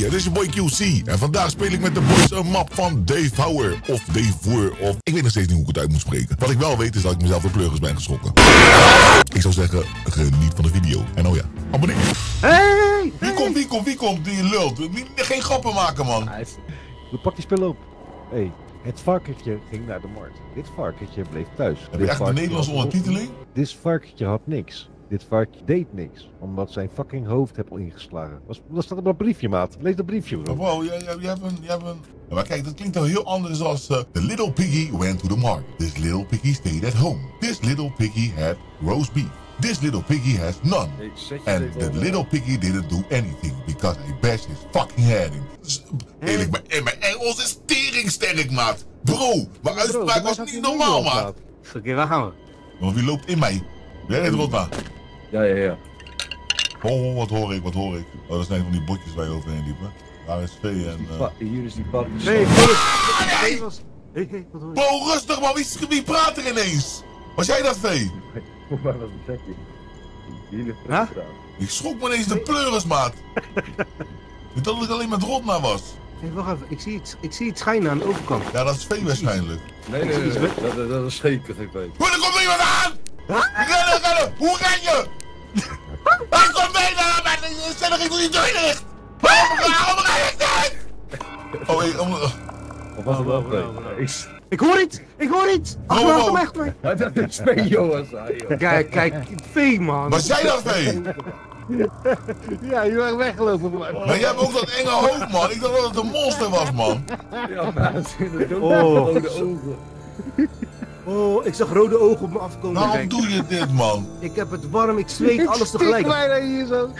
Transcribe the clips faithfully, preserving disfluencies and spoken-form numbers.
het is je boy Q C en vandaag speel ik met de boys een map van Dave Hauer of Dave Voer of ik weet nog steeds niet hoe ik het uit moet spreken. Wat ik wel weet is dat ik mezelf de pleuris ben geschrokken. Ik zou zeggen, geniet van de video. En oh ja, abonneer. Hey! Wie komt, wie komt, wie komt die lult? Wie- Geen grappen maken, man. Pak die spullen op. Hé, hey, het varkentje ging naar de markt. Dit varkentje bleef thuis. Heb je echt een Nederlandse ondertiteling? Dit varkentje had niks. Dit varkentje deed niks. Omdat zijn fucking hoofd heb al ingeslagen. Wat wat staat op dat briefje, maat? Lees dat briefje, bro. Wow, jij, jij, jij hebt een... Jij hebt een... Ja, maar kijk, dat klinkt wel heel anders dan... Uh, the little piggy went to the market. This little piggy stayed at home. This little piggy had roast beef. This little piggy has none. And the little piggy didn't do anything because he bashed his fucking head in. Dus, eerlijk, mijn, mijn Engels is teringsterk, maat. Bro, mijn uitspraak was niet normaal, maat. Oké, waar gaan we? Want wie loopt in mij? Jij reed rond aan. Ja, ja, ja. Oh, oh, wat hoor ik, wat hoor ik. Oh, dat zijn van die botjes waar je overheen liepen. Daar is V en... Uh... Hier is die pad. Nee, Hey, was... Hé, hé, wat hoor je? bro, rustig man, wie, wie praat er ineens? Was jij dat, V? Maar wat zeg je? Hier ligt er Huh? achteraan. Ik schrok me ineens de pleuris, maat. Ik dacht dat ik alleen met Rotna was. Hé, wacht even, ik zie, iets, ik zie iets schijnen aan de overkant. Ja, dat is V waarschijnlijk. Nee, nee, nee, nee. Dat, dat, dat is zeker geen weet. Hoe, er komt iemand aan! Rennen, rennen! Hoe ren je? Hij komt mee naar mij! Stel dat ik doe die deur dicht! Waarom ren ik niet? Oh, ik... Oh, Of was het wel bro, bro, nee. Ik hoor iets! Ik hoor iets! Achter me, achter me, achter me! Ah, dat is twee jongens, ah, joh. Kijk, kijk, vee man! was jij dat, V? Ja, je bent weggelopen. Maar jij hebt ook dat enge hoofd, man. Ik dacht dat het een monster was, man. Ja, maar het zijn de Oh. rode ogen. Oh, ik zag rode ogen op me afkomen. Waarom Kijk. doe je dit, man? Ik heb het warm, ik zweet, alles tegelijk. bijna hier zo.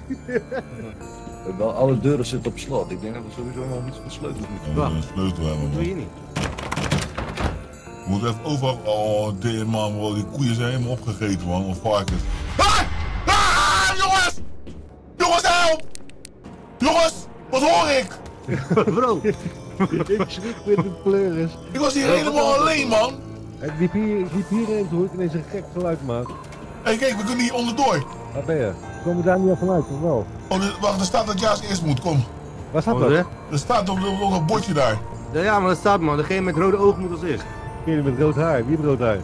Wel, alle deuren zitten op slot. Ik denk dat we sowieso nog iets versleuteld moeten. We moeten een sleutel hebben, Wat doe man. je niet? We moeten even overal... Oh, dit, man, bro. Die koeien zijn helemaal opgegeten, man. Of varkens. Ah! Ah! Jongens! Jongens, help! Jongens! Wat hoor ik? Bro, Ik schrik met de pleuris. Ik was hier helemaal alleen, man. Ik liep hier, ik liep hierheen, toen hoor ik ineens een gek geluid, maat. Hé, hey, kijk, we kunnen hier onderdoor. Waar ben je? Komen we daar niet van uit, of wel? Oh, er- wacht, er staat dat Jaas eerst moet. Kom. Waar staat wat dat? hè? Er staat op, op, op dat bordje daar. Ja, ja, maar dat staat man, degene met rode ogen moet als eerst. Degene met rood haar. Wie heeft rood haar?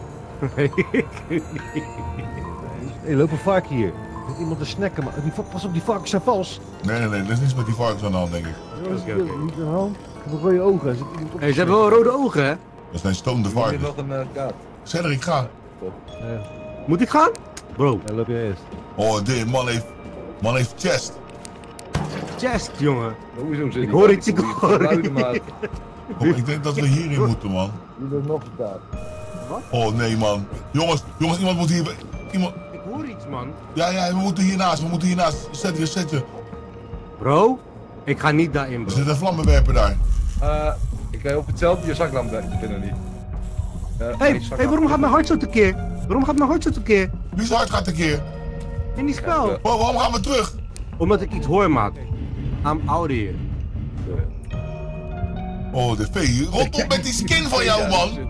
Hé, loop een vark hier. Er zit iemand te snacken, maar die, pas op, die varkens zijn vals. Nee, nee, nee. Er is niets met die varkens aan de hand, denk ik. Jongens, Oké, oké. niet aan de hand. Ik heb rode ogen. Er zit iemand op Hey, ze hebben wel rode ogen hè? Dat zijn stonende Hier varkens. nog een uh, kaart. Cedric, ga. Ja, Moet ik gaan? Bro, ja, loop je eerst. Oh, dit man heeft... Man heeft chest. chest jongen. Sowieso zit Ik hoor iets, ik hoor iets. Oh, ik denk dat we hierin moeten, man. Hier is nog een kaart. Oh, nee, man. Jongens, jongens, iemand moet hier... Iemand... Ik hoor iets man. Ja, ja, we moeten hiernaast. We moeten hiernaast. Zet je, zet je. Bro, ik ga niet daarin Er bro. zit een vlammenwerper daar. Uh, ik ga op hetzelfde je zaklamp werken, binnen niet. Uh, Hé, hey, hey, waarom gaat mijn hart zo tekeer? Waarom gaat mijn hart zo tekeer? Wie zijn hart gaat een keer? In die spel. Ja, Wow, waarom gaan we terug? Omdat ik iets hoor maat. I'm out here. Oh, de V. Rot op met die skin van jou, man.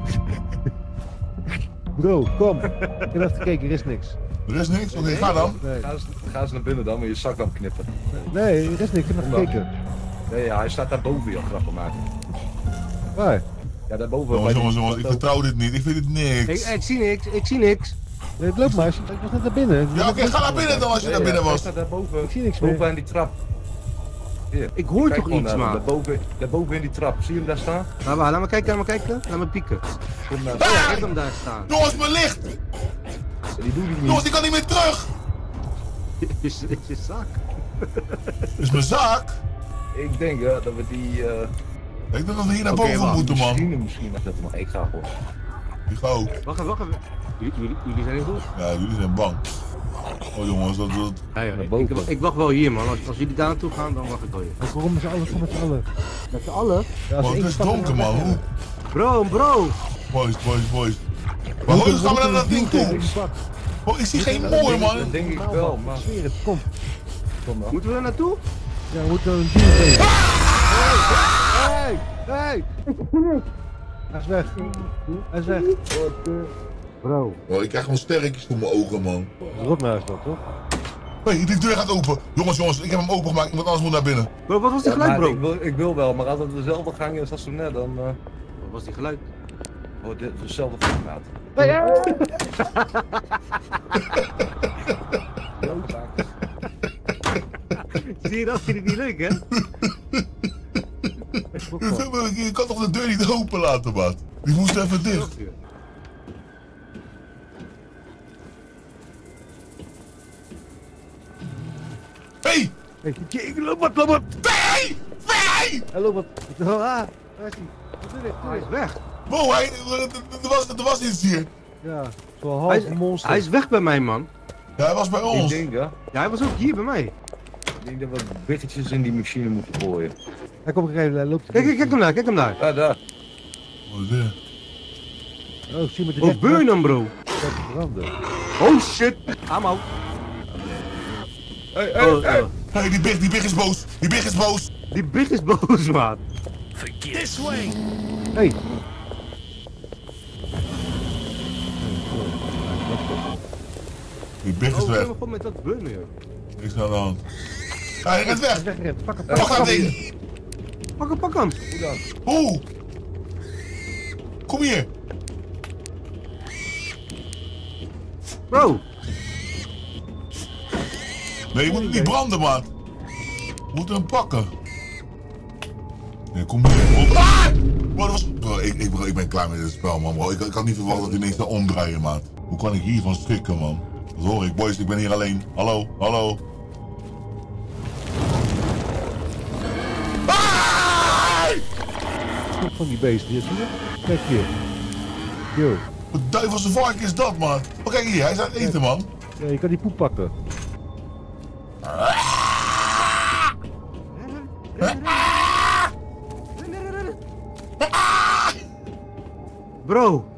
Bro, kom. Ik heb even gekeken, er is niks. Er is niks? Oké, ga dan. Nee, Ga eens, ga eens naar binnen dan, met je zaklamp knippen. nee, er is niks. Ik heb even gekeken. Nee, ja, hij staat daar boven je grappen maken. Waar? Ja, daarboven. Jongens, bij jongens, die- jongens. Ik vertrouw dit niet. Ik vind het Ik, niks. ik zie niks, ik zie niks. Nee, loop maar. Ik was net naar binnen. Ja, oké, ga naar binnen dan als je Nee, naar binnen ja, was. Hij staat daarboven. Ik zie niks meer. Boven aan die trap. Hier. Ik hoor Kijk toch gewoon iets naar hem, maat. Daarboven, daarboven in die trap. Zie je hem daar staan? Laat maar, laat me kijken, laat me kijken. Laat me pieken. Kom naar Oh ja, ik heb hem daar staan. Jongens, mijn licht! Die doe ik Jongens, niet. die kan niet meer terug! Is, is je zak. Is mijn zaak? Ik denk uh, dat we die... Uh, Ik denk dat we hier naar Oké, boven wacht. moeten, man. misschien, misschien dat we nog ik ga gewoon. Ik ga ook. Wacht even, wacht even. Jullie, jullie, jullie zijn niet goed? Ja, jullie zijn bang. Oh jongens, dat... dat... Ja, ja, Naar ik, boven. ik, ik wacht wel hier man. Als, als jullie daar naartoe gaan, dan wacht ik wel hier. Maar waarom met z'n allen? Kom met z'n allen. Met z'n allen? Ja, als Oh, één het is stap donker, naar man. weg Hoe? Bro, bro. Boys, boys, boys. Maar hoe gaan we naar dat ding toe? Pak. Oh, ik zie geen mooi, man. Dat denk ik wel, maar... Ik zweer het, kom. Kom dan. Moeten we er naartoe? Ja, we moeten een dier tegen. Hey, hey, hey! Hij is weg. Hij is weg. Bro. Oh, ik krijg gewoon sterretjes voor mijn ogen, man. Dat is Rotnaar is dat, toch? Hé, die deur gaat open. Jongens, jongens, ik heb hem opengemaakt. Iemand anders moet naar binnen. Bro, wat was die Ja, geluid, maar bro? ik, wil, ik wil wel, maar als het dezelfde gang is als toen net, dan uh, Wat was die geluid? wordt dit dezelfde formaat. Nee, ja. Zie je dat? Vind ik niet leuk, hè? Je kan toch de deur niet open laten, maat? Die moest even dicht. Hé! Hey, ik loop wat, loop wat. Nee! Nee! Hij loopt wat. Oh, ah, daar is hij. Wat doe je? Hij is weg. Wow, hij, er, was, er was iets hier. Ja, zo'n Hij half is, monster. hij is weg bij mij, man. Ja, hij was bij Ik ons. denk, hè, Ja, hij was ook hier bij mij. ik denk dat we bittertjes in die machine moeten gooien. Hij komt er even, hij loopt. Kijk, kijk, kijk hem daar, kijk hem daar. Ah, daar. Wat is dit? Oh, ik zie me Oh, direct. burn hem, bro. branden. Oh, shit. I'm out. Hey, hey, Oh, hey. oh. Hé, hey, die big, die big is boos. Die big is boos. Die big is boos, maat. Hey. Die big is Oh, weg. we gewoon met dat burn, joh. Niks aan de hand. Ja, hij rent weg. Wegrent. Pak hem, Pak pak dat hem. ding. Pak hem, pak hem. Hoe dan? Hoe? Kom hier. Bro. Nee, je moet hem niet branden, maat. We moeten hem pakken. Nee, kom hier. Op. Ah! Bro, dat was... Bro, ik, ik, bro, ik ben klaar met dit spel, man. Bro. Ik, ik had niet verwacht dat hij ineens zou omdraaien, maat. Hoe kan ik hiervan schrikken, man? Dat hoor ik. Boys, ik ben hier alleen. Hallo, hallo. Ah! Stop van die beesten. Hier, zie je? Kijk hier. Yo. Wat duivelse vark is dat, man? Oh, kijk hier. Hij is aan het eten, man. Ja, je kan die poep pakken. Bro.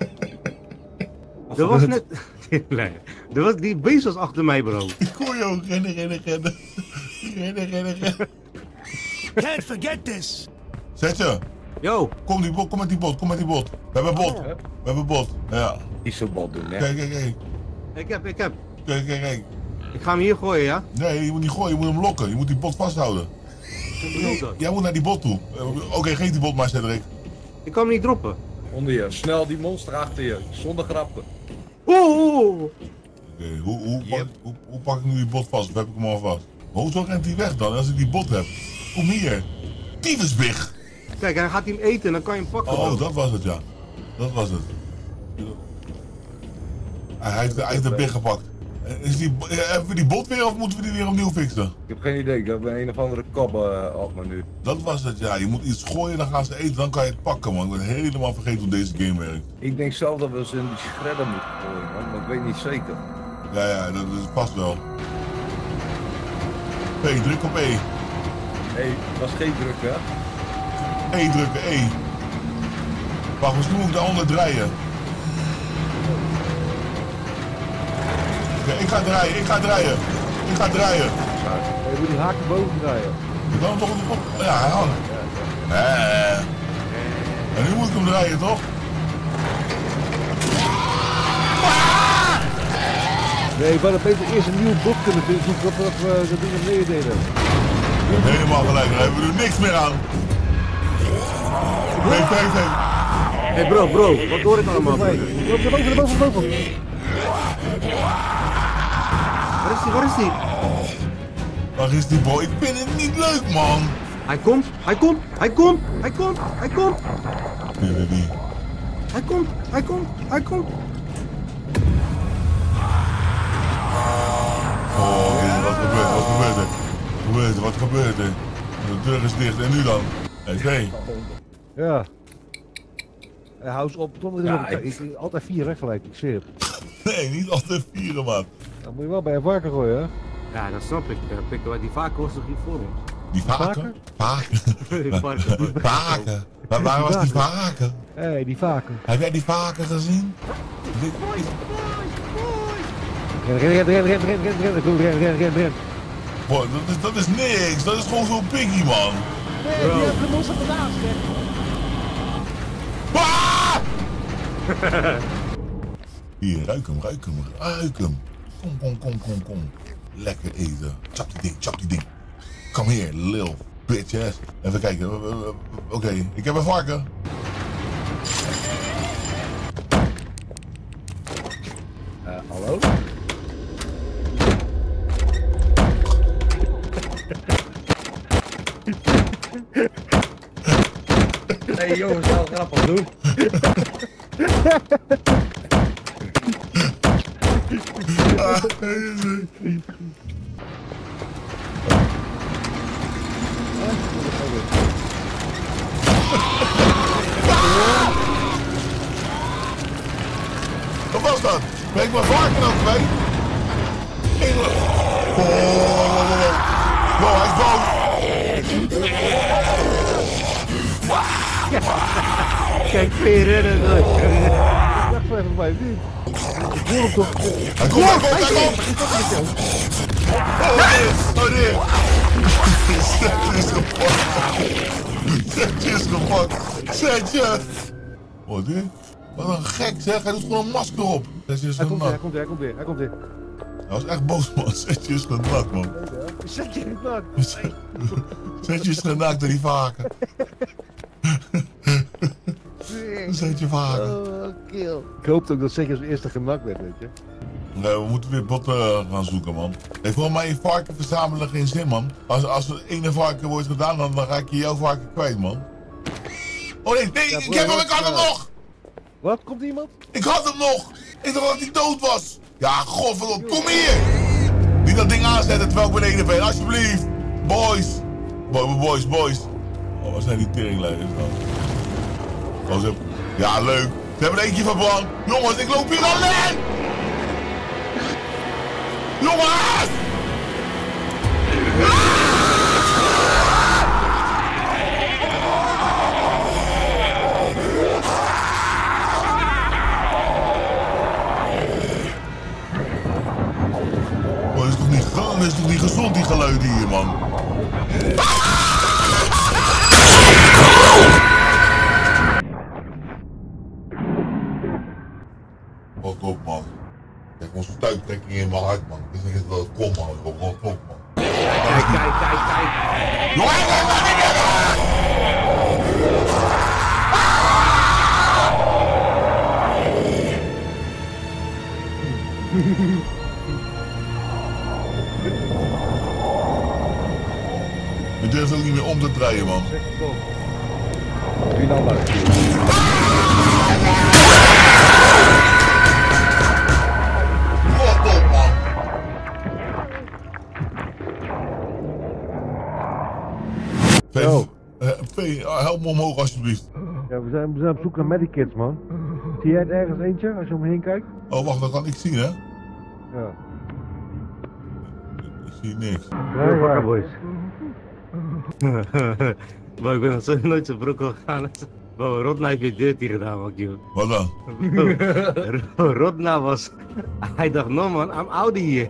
Er was net... Nee, er was... Die beest was achter mij, bro. Ik hoor je ook rennen, rennen, rennen. Rennen, rennen, rennen. Can't forget this. Zetje, Yo. kom, die bot, kom met die bot, kom met die bot. We hebben bot, we hebben bot. Ja. Niet zo bot doen, hè. Kijk, kijk, kijk. Ik heb, ik heb. Kijk, kijk, kijk. Ik ga hem hier gooien, ja? Nee, je moet niet gooien, je moet hem lokken. Je moet die bot vasthouden. Hoe bedoel je dat? Jij moet naar die bot toe. Uh, Oké, okay, geef die bot maar, Cedric. Ik kan hem niet droppen. Onder je, snel die monster achter je, zonder grappen. Oeh, oeh. Okay, hoe, hoe, Yep. pak, hoe, hoe pak ik nu die bot vast? Of heb ik hem al vast? Maar hoezo rent hij weg dan als ik die bot heb? Kom hier. Tyfusbig. Kijk, hij gaat hem eten en dan kan je hem pakken. Oh, dat was het, ja. Dat was het. Hij heeft, hij heeft de big gepakt. Is die, hebben we die bot weer of moeten we die weer opnieuw fixen? Ik heb geen idee, ik heb een of andere kop uh, af me nu. Dat was het, ja. Je moet iets gooien, dan gaan ze eten, dan kan je het pakken, man. Ik ben helemaal vergeten hoe deze game werkt. Ik denk zelf dat we ze in die shredder moeten gooien, man, maar ik weet niet zeker. Ja, ja, dat, dat past wel. P, druk op E. Hé, hey, dat is geen druk, hè? E drukken, E. Wacht, misschien moet ik daaronder draaien. Oké, ik ga draaien, ik ga draaien. Ik ga draaien. Je moet die haak naar boven draaien. Ik kan hem toch op. Ja, hij hangt. Eh. En nu moet ik hem draaien, toch? Nee, we hadden beter eerst een nieuwe blok kunnen zoeken voordat we dat ding naar beneden deden. Je hebt helemaal gelijk, daar hebben we er niks meer aan. Nee, nee, nee. Hé hey bro, bro, wat hoor ik allemaal? Loop naar boven, naar boven, naar boven. Waar is die, waar is die? Waar is die boy? Ik vind het niet leuk, man. Hij komt, hij komt, hij komt, hij komt, hij komt. Nee, nee, nee. Hij komt, hij komt, hij komt. Oh, wat gebeurt er? Wat gebeurt er? Wat gebeurt er? Wat gebeurt er? De deur is dicht en nu dan? Hé, hey, Ja. Ja, hou eens op, Tom, Ja, ik, ik- ik, altijd vier hè, gelijk, ik zweer het. nee, niet altijd vieren, man. Dan moet je wel bij een varken gooien, hè? Ja, dat snap ik. Eh, Pik, die vaak was toch hier voor ons? Die vaken? Vaken? Die varken. Vaken? Waar, waar was die vaken? Hé, hey, die vaken. Heb jij die vaken gezien? Dit is... Ren, ren, ren, ren, ren, ren, ren, ren, ren, ren, ren, ren. Boy, dat, is, dat is niks. Dat is gewoon zo'n piggy, man. Nee, die hebben de monster vandaan, zeg. Ah! Hier, ruik hem, ruik hem, ruik hem. Kom, kom, kom, kom, kom. Lekker eten. Chap die ding, chap die ding. Kom hier, lil bitch ass. Even kijken. Uh, uh, Oké, okay. Ik heb een varken. Uh, hallo? Hey jongens, wel grappig doen. Ah, wat was dat? Ben ik mijn varken ook kwijt? Oh, oh, oh, oh. Wow, hij is boos. Kijk, weer rennen. Ik dacht zo even bij wie. Ik hoor hem toch. Hij komt, hij komt, hij komt. Oh nee, oh nee. Zetje is gepakt. Zetje is gepakt. Zetje. Wat dit? Wat een gek zeg, hij doet gewoon een masker op. Zetje is Hij komt weer, hij genakt. komt weer, hij komt weer, hij komt weer. Hij was echt boos man, Zetje is genakt man. Zet je niet naar. Zetje is genakt door die vaken. Zetje vaken. Oh, kill. Ik hoopte ook dat Zetje als eerste genakt werd, weet je. Nee, we moeten weer botten gaan zoeken, man. Hey, volgens mij varken verzamelen geen zin, man. Als, als er ene varken wordt gedaan, dan, dan raak je jouw varken kwijt, man. Oh nee, nee, Ja, ik heb hem, ik had hem nog! Wat? Komt er iemand? Ik had hem nog! Ik dacht dat hij dood was! Ja, godverdomme, kom hier! Niet dat ding aanzetten terwijl ik beneden ben, alsjeblieft! Boys! Boys, boys, boys! Oh, waar zijn die teringleiders dan? Oh, ze hebben... Ja, leuk! Ze hebben er eentje verbrand! Jongens, ik loop hier alleen! Jongens! Oh, dat is toch niet, dat is toch niet gezond, die geluiden hier, man? Wat op, man. Kijk, onze stuiptrekking in mijn hart, man. Ik wist niet eens dat het kon, man. Ik hoop wel klopt, man. Kijk, kijk, kijk, kijk. Jongens, kijk wat ik heb! Je durft ook niet meer om te draaien, man. Zeg, kom. Wie dan maar? Wat op, man. Yo. Vee, help me omhoog, alsjeblieft. Ja, we zijn, we zijn op zoek naar medikits, man. Zie jij het ergens eentje, als je om me heen kijkt? Oh, wacht, dat kan ik zien, hè? Ja. Ik zie niks. Heel wakker, boys. Maar ik ben nog zo nooit zo broek gegaan. Wow, Rodna heeft je deur hier gedaan, man, joh. Wat dan? Rodna was... Hij dacht, no man, I'm out hier.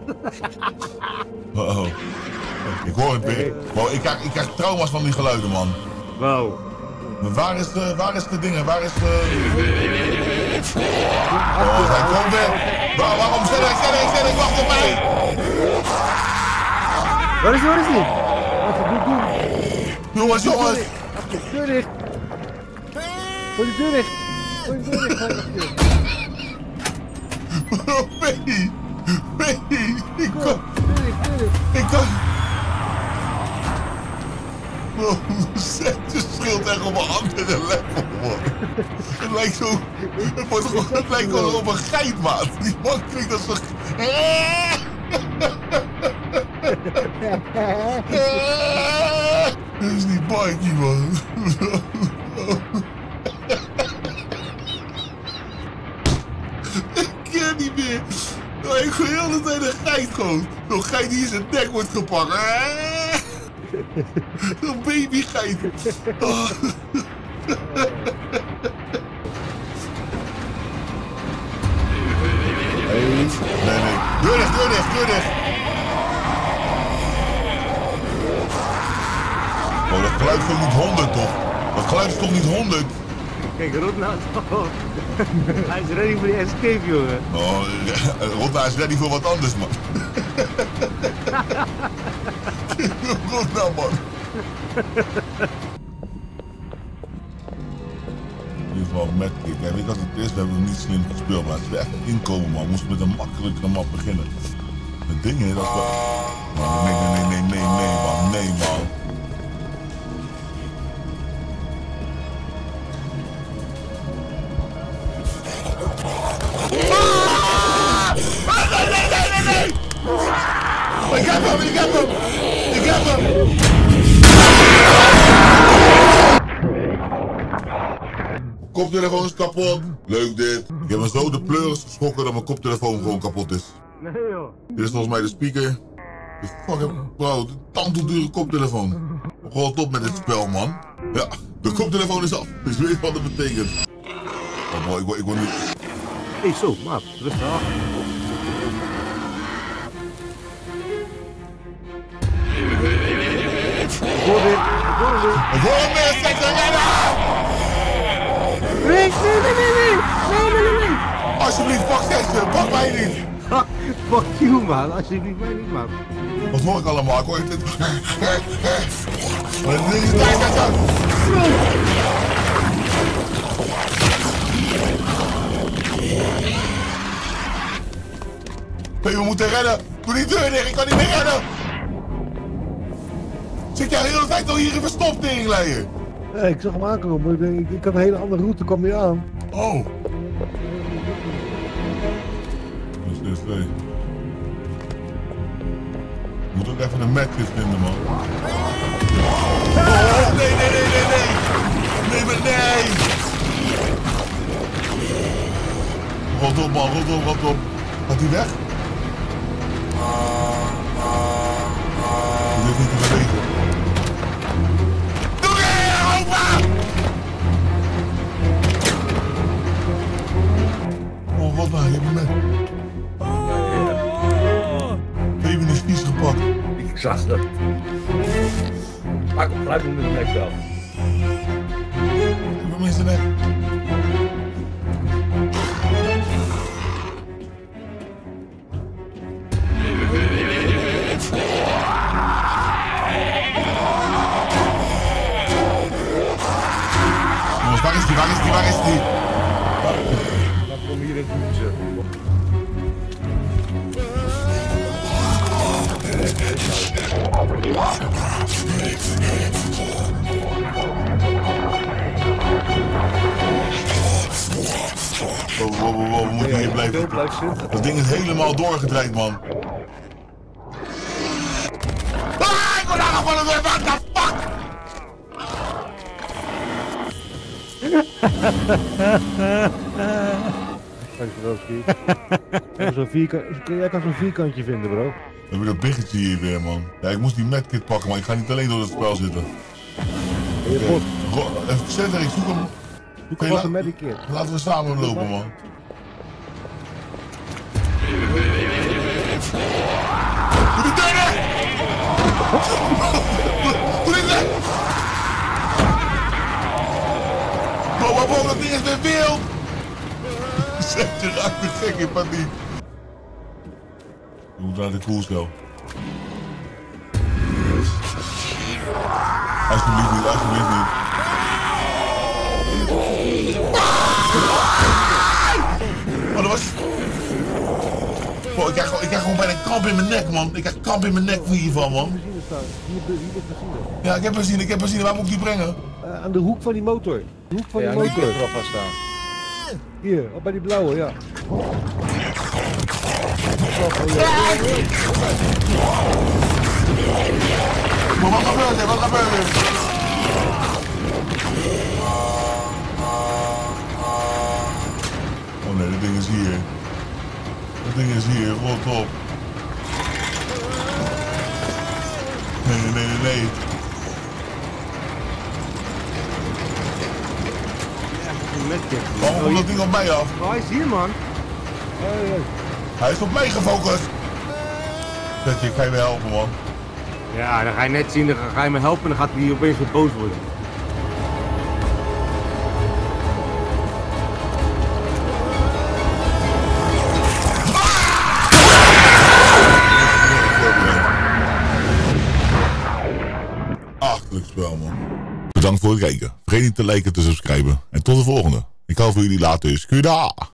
Uh oh. Ik hoor het weer. Wow, ik krijg, ik krijg trauma's van die geluiden, man. Wow. Maar waar is de, waar is de dingen? Waar is de... Oh, hij komt weer. Waar, waarom? Zet ik, zet ik, zet ik, wacht op mij. Waar is hij, waar is hij? Doe, doe. Jongens, jongens. Deur dicht. Gooi de deur dicht. Gooi de deur dicht. Ga ik achter. Nee. Nee. Ik kan... Deur dicht, deur dicht. Ik kan... Wow, zet je schild echt op een andere level, man. Het lijkt zo... Het, wordt gewoon, het lijkt gewoon op een geit, maat. Die man klinkt als een... Dit is niet Mikey, man. Ik ken niet meer. Nou, ik gooi heel de tijd een geit gewoon. Zo'n geit die in zijn nek wordt gepakt. Zo'n babygeit. Oh. Nee, nee. Deur dicht, deur dicht, deur dicht. Oh, dat geluid is toch niet honderd, toch? Dat geluid is toch niet honderd? Kijk, Rodna, hij is ready voor die escape, jongen. Oh, Rodna is ready voor wat anders, man. Goed nou, man. In ieder geval met kick. Kijk, weet je wat het is? We hebben niet slim gespeeld, maar het is echt inkomen, man. We moesten met een makkelijkere map beginnen. Het ding is, dat is wel... Man, nee, nee, nee, nee, nee, nee, man. Nee, man. Ik heb hem, ik heb hem! Ik heb hem! Koptelefoon is kapot. Leuk dit. Ik heb me zo de pleuris geschrokken dat mijn koptelefoon gewoon kapot is. Nee joh. Dit is volgens mij de speaker. De fucking bro, de tandtoedure koptelefoon. Gewoon top met dit spel, man. Ja, de koptelefoon is af. Dus weet je wat dat betekent. Oh bro, ik word, ik word niet... Hé hey, zo, maat. Rustig af. Ik hoor weer, ik hoor weer. Ik hoor hem weer, zet hem rennen! Nee, nee, nee, nee, nee, nee, nee, nee, nee. Alsjeblieft, pak zesje, pak mij niet! Fuck you, man. Alsjeblieft, mij niet, man. Wat hoor ik allemaal? Ik hoor dit... Maar dit ding is daar, daar, daar! Nee, we moeten rennen! Doe die deur dicht, ik kan niet meer rennen! Zit jij de hele tijd al hier verstopt, teringleier? Ja, ik zag hem aankomen, maar ik, denk, ik, ik had een hele andere route, kwam weer aan. Oh! Dat is dit twee. Ik moet ook even een match vinden, man. Oh, nee, nee, nee, nee, nee! Nee, maar nee! Rot op, man, rot op, rot op. Gaat hij weg? Ik durf niet te bewegen. Doe je open! Oh, wat nou, je hebt hem met. Baby is vies gepakt. Ik zag dat. Maak op gelijk met de nek wel. Ik heb hem in zijn nek. Jongens, waar is die, waar is die, waar is die? Dan kom hier in het hoekje. Wow, wow, wow, wow, we moeten hier blijven. Dat ding is helemaal doorgedraaid, man. Ah, ik word aangevallen door, what the fuck? Dankjewel, Steve. Zo'n vierkant, jij kan zo'n vierkantje vinden, bro. Dan heb ik dat biggetje hier weer, man. Ja, ik moest die medkit pakken, maar ik ga niet alleen door het spel zitten. Okay. Even zetten, ik zoek hem. Zoek hem als een medikit. Laten we samen lopen, man. Doe die deur weg! Doe die weg! Bro, maar bro, dat ding is weer wild! Zet je raakt me gek in paniek. Je moet naar de koelcel. Alsjeblieft niet, alsjeblieft niet. Oh, dat was... Oh, ik, krijg, ik krijg gewoon bijna kramp in mijn nek, man. Ik krijg kramp in mijn nek hiervan, man. Benzine staan. Hier, hier ligt benzine. Ja, ik heb benzine, ik heb benzine. Waar moet ik die brengen? Uh, aan de hoek van die motor. De hoek van Ja, die die motor. erop gaan staan. Hier, op bij die blauwe, ja. Oh, ja. Maar wat gebeurt er? Wat gebeurt er? Oh nee, dat ding is hier. Dat ding is hier, rot op. Nee, nee, nee, nee, nee. Waarom komt dat ding op mij af? Oh, hij is hier, man. Hey, hey. Hij is op mij gefocust. Zetje, ik ga je weer helpen, man. Ja, dan ga je net zien, dan ga je me helpen en dan gaat hij opeens weer boos worden. Achterlijk spel, man. Bedankt voor het kijken. Vergeet niet te liken en te subscriben. En tot de volgende. Ik hou van jullie later. Skuda!